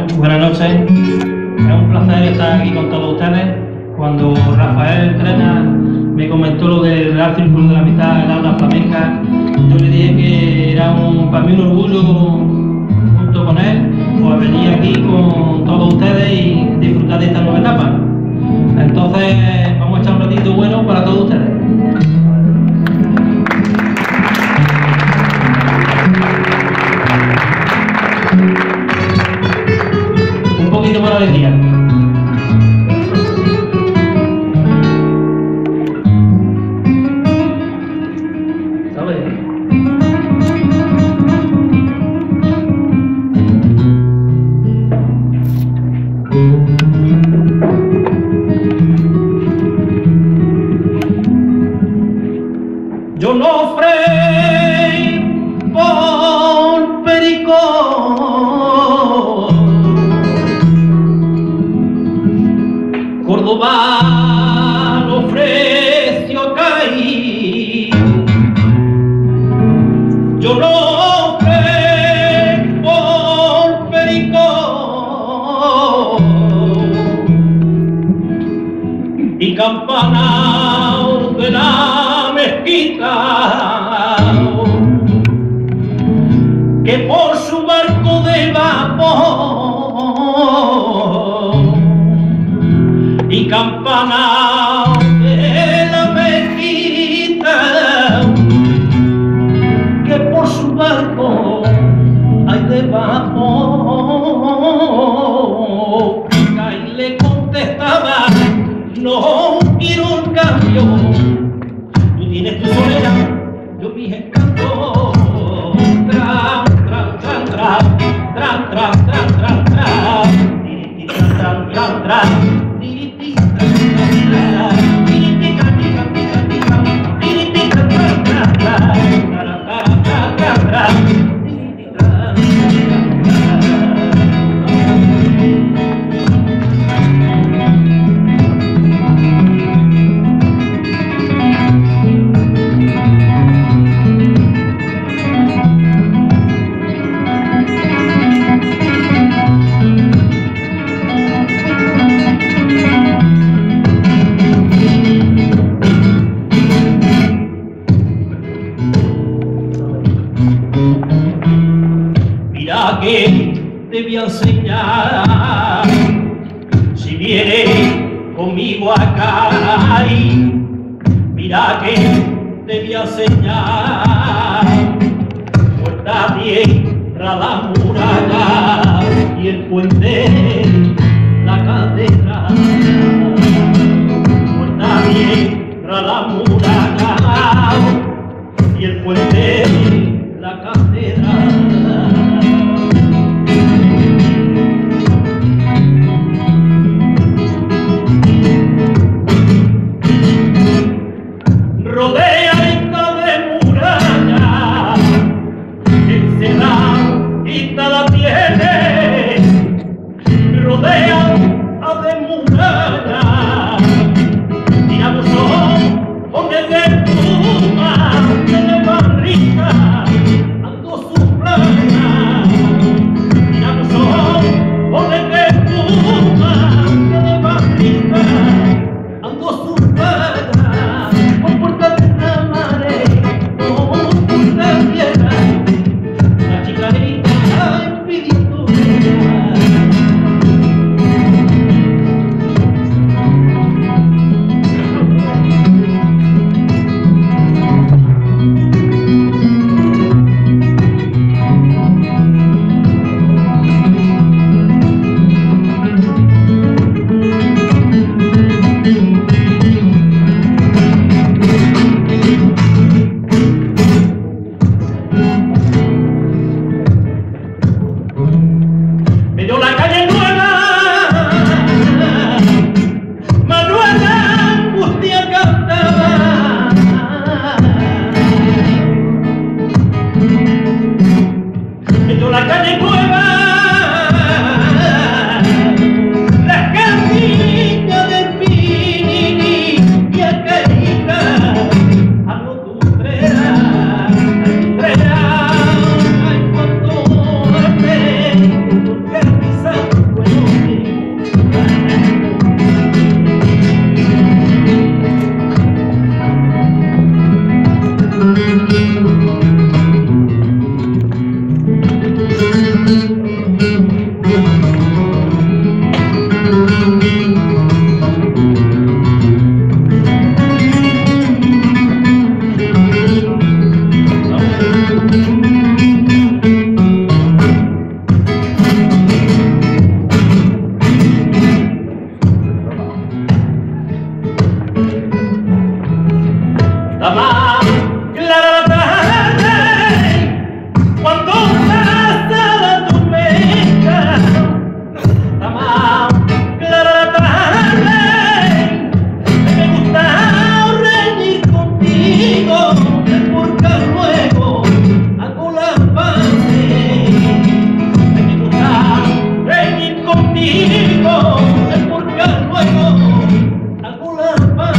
buenas noches. Es un placer estar aquí con todos ustedes. Cuando Rafael Entrena me comentó lo del Real Círculo de la Amistad en Aula Flamenca, yo le dije que era para mí un orgullo, junto con él, pues venir aquí con todos ustedes y disfrutar de esta nueva etapa. Entonces vamos a echar un ratito bueno para todos ustedes. Un poquito para alegría. Yo no frei por Pericón, Córdoba lo ofreció caí. Yo no frei por Pericón y campana de la mezquita, que por su barco de vapor y campana de la mezquita, que por su barco hay de vapor, y le contestaba: no quiero un cambio. Tienes tu solera, yo mi encanto. Tran, tran, tran, tran, tran, tran, tran, tran, tran, tiriti, tran, tran, tran, tran, tiriti, tran, tran, tran, tiriti, tran, tran, tran, tran, tiriti, tran, tran, tran, tran, tran, tran, tran, tran, tiriti, tran, tran, tran. Mira que te voy a enseñar, si vienes conmigo acá, mira que te voy a enseñar, puerta tierra, la muralla y el puente, la catedral, puerta tierra, la muralla y el puente, la catedral. Rodea esta de muralla, encerrado y la tiene, rodea a de muralla. la más clara tarde, cuando pasa la tormenta, la más clara tarde, me gusta reír contigo, porque luego hago la paz. Me gusta reír contigo, porque luego hago la paz.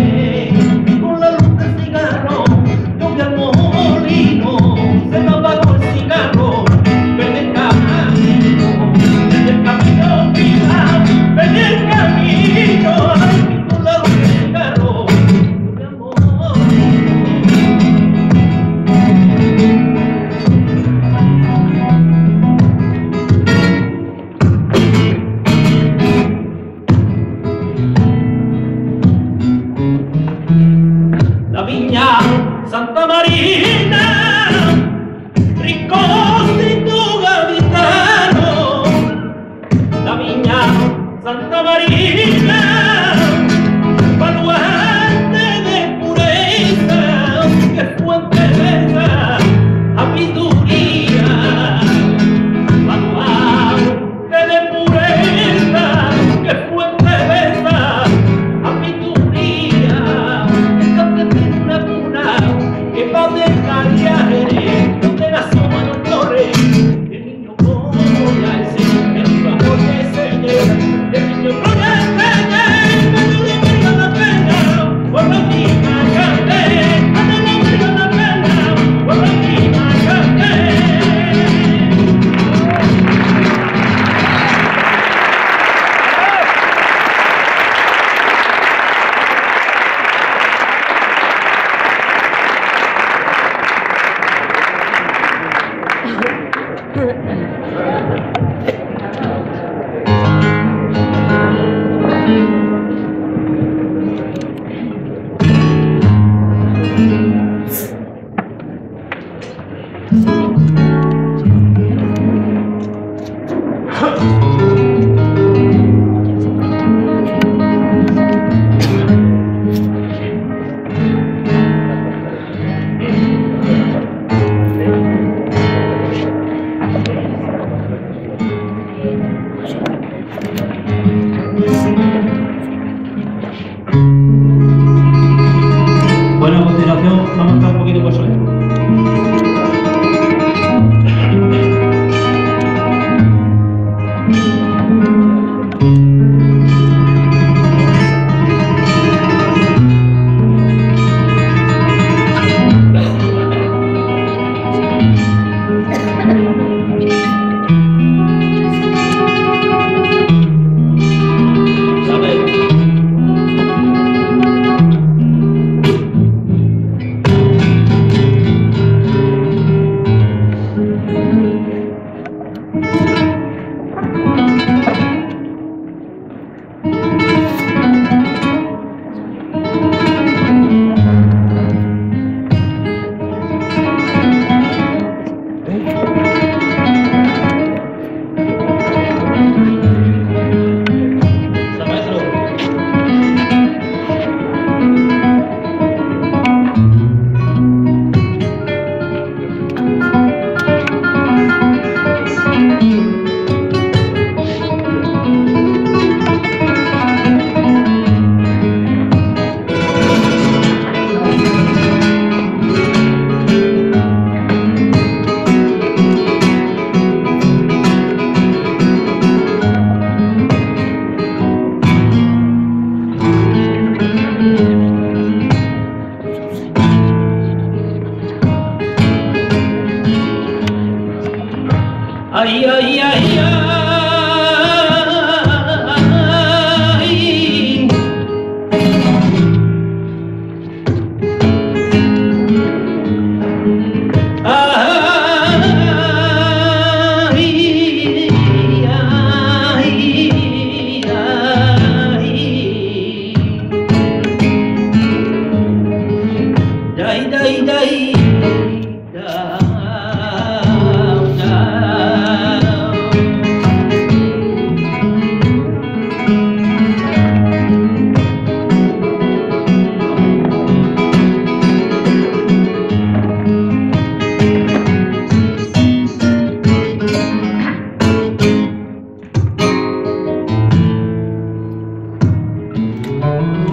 Santa Marina, rincóncito gaditano, la viña Santa Marina, baluarte de pureza, que fuente de esa sabiduría, baluarte de pureza, que fuente de esa sabiduría, que tiene una cuna que va de Cagliari, donde nació Manuel Flores, el niño Gloria, el Señor, el amor que se lleva, el niño Gloria, que no le valga la pena, por la misma carne, que no le valga la pena, por la misma carne.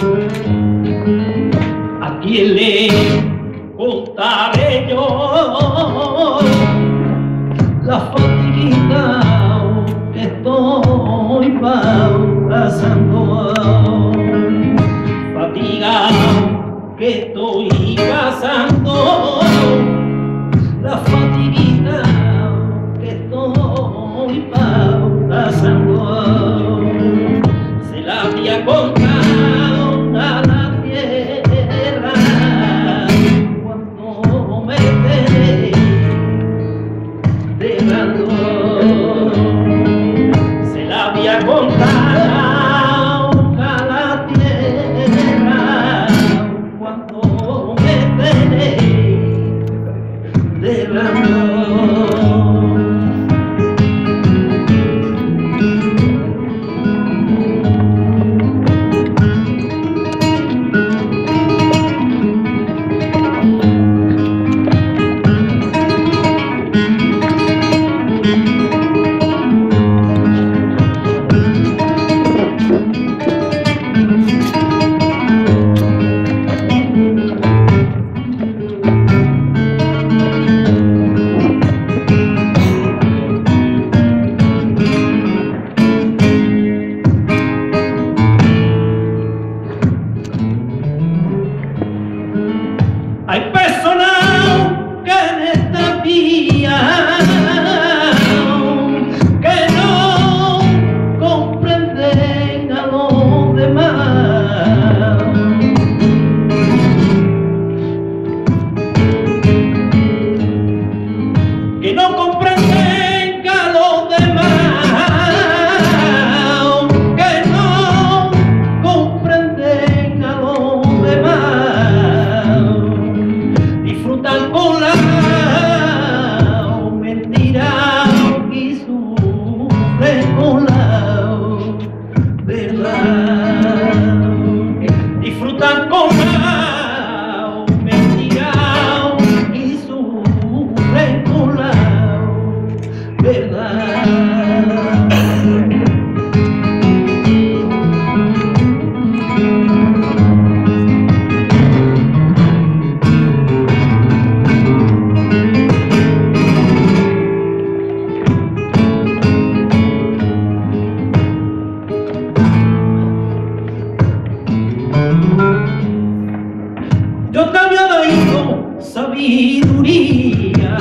¿A quién le contaré yo la fatiguita que estoy pasando? Fatiga que estoy pasando, la fatiguita que estoy pasando, se la había contado a la tierra cuando me quedé delando, se la había contado a la tierra cuando me quedé delando. Hay personas que en esta vida que no comprenden a los demás, que no comprenden a los demás, que no comprenden a los demás. Disfrutan con la mentira y sufren con la verdad. Disfrutan con la mentira y sufren con la verdad. Yo te había dado sabiduría,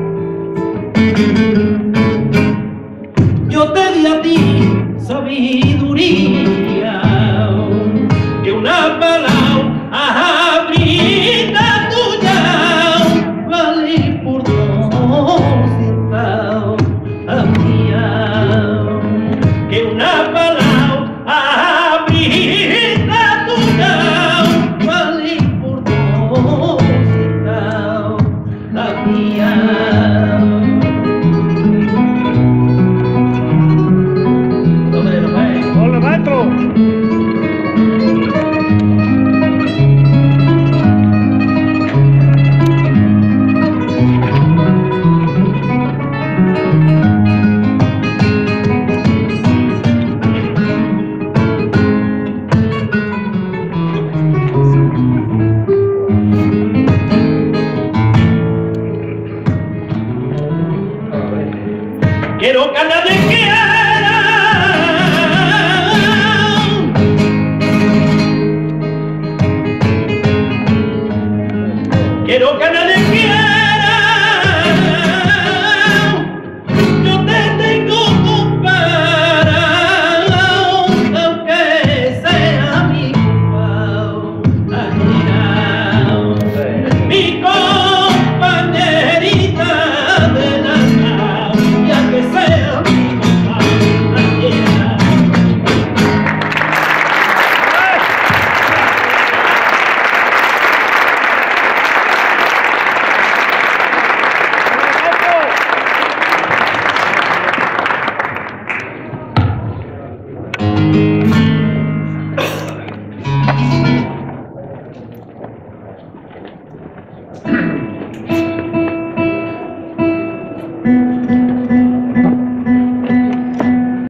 yo te di a ti sabiduría.